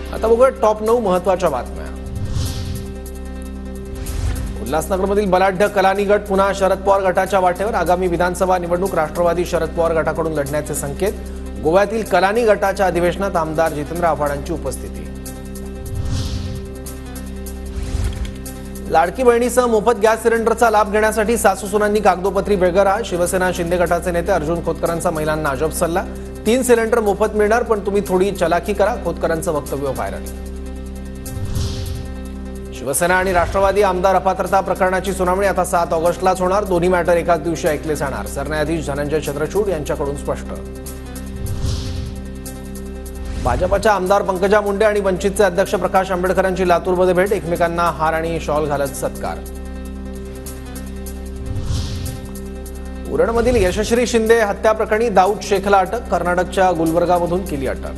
आता बघूया टॉप 9 महत्त्वाच्या बातम्या। उल्हासनगरमधील बलाढ्य कलानी गट पुन्हा शरद पवार गटाच्या वाटेवर। आगामी विधानसभा निवडणूक राष्ट्रवादी शरद पवार गटाकडून लढण्याचे संकेत। गोव्यातील कलानी गटाच्या अधिवेशनात आमदार जितेंद्र आव्हाडांची उपस्थिती। लाडकी बहिणीसह मोफत गॅस सिलेंडरचा लाभ घेण्यासाठी सासूसुनांनी कागदोपत्री बेघर। शिवसेना शिंदे गटाचे नेते अर्जुन खोतकरांचा महिलांना अजब सल्ला। 3 सिलेंडर मोफत मिळणार, पण तुम्ही थोडी चलाखी करा, खोतकरांचं वक्तव्य व्हायरल। शिवसेना आणि राष्ट्रवादी आमदार अपात्रता प्रकरणाची सुनावणी आता 7 ऑगस्टलाच होणार। दोन्ही मॅटर एकाच दिवशी ऐकले जाणार। सरन्यायाधीश धनंजय चंद्रचूड यांच्याकडून स्पष्ट। भाजपच्या आमदार पंकजा मुंडे आणि वंचितचे अध्यक्ष प्रकाश आंबेडकरांची लातूरमध्ये भेट। एकमेकांना हार आणि शॉल घालत सत्कार। उरणमधील यशश्री शिंदे हत्या प्रकरणी दाऊद शेखला अटक। कर्नाटकच्या गुलबर्गामधून केली अटक।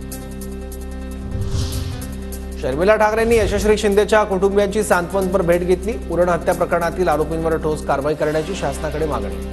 शर्मिला ठाकरेंनी यशश्री शिंदेच्या कुटुंबियांची सांत्वनपर भेट घेतली। उरण हत्या प्रकरणातील आरोपींवर ठोस कारवाई करण्याची शासनाकडे मागणी।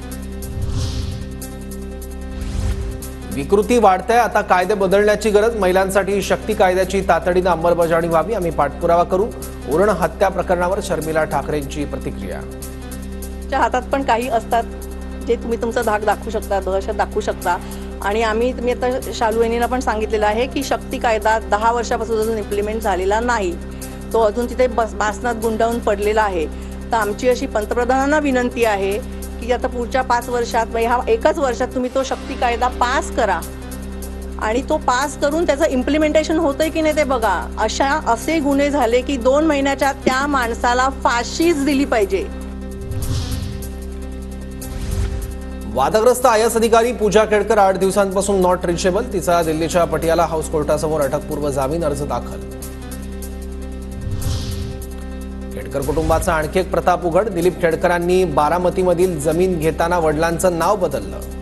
विकृती वाढते, आता कायदे बदलण्याची गरज। महिलांसाठी शक्ती कायद्याची तातडीने अंमलबजावणी व्हावी, आम्ही पाठपुरावा करू। उरण हत्या प्रकरणावर शर्मिला ठाकरेंची प्रतिक्रिया। हातात पण काही असतात जे तुम्ही तुमचा धाक दाखवू शकता, दहशत दाखवू शकता। आणि तुम्ही आता शालू यांनीना पण सांगितलेलं आहे की शक्ती कायदा 10 वर्षापासून अजून इम्प्लिमेंट झालेला नाही, तो अजून तिथे बासनात गुंडाळून पडलेला आहे। तर आमची अशी पंतप्रधानांना विनंती आहे की आता पुढच्या 5 वर्षात ह्या एकच वर्षात तुम्ही तो शक्ती कायदा पास करा आणि तो पास करून त्याचं इम्प्लिमेंटेशन होतंय की नाही ते बघा। असे गुन्हे झाले की 2 महिन्याच्या त्या माणसाला फाशीच दिली पाहिजे। वादग्रस्त आय एस अधिकारी पूजा केडकर 8 दिवसांपासून नॉट रिचेबल। तिचा दिल्लीच्या पटियाला हाऊस कोर्टासमोर अटकपूर्व जामीन अर्ज दाखल। केडकर कुटुंबाचा आणखी एक प्रताप उघड। दिलीप केडकरांनी बारामतीमधील जमीन घेताना वडिलांचं नाव बदललं।